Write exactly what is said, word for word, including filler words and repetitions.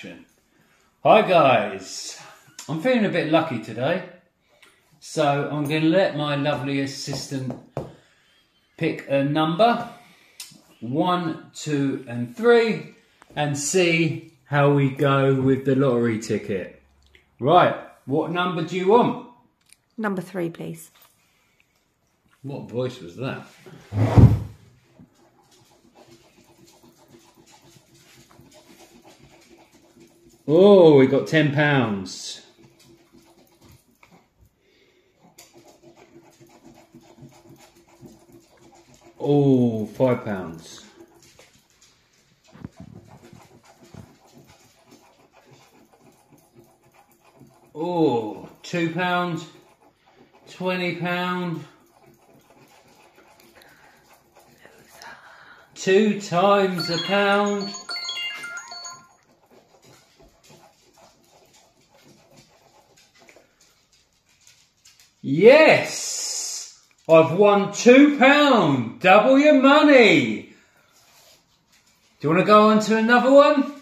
action. Hi guys, I'm feeling a bit lucky today, so I'm going to let my lovely assistant pick a number, one, two and three, and see how we go with the lottery ticket. Right, what number do you want? Number three, please. What voice was that? Oh, we got ten pounds. Oh, five pounds. Oh, two pounds. Twenty pound. Two times a pound. Yes! I've won two pound! Double your money! Do you want to go on to another one?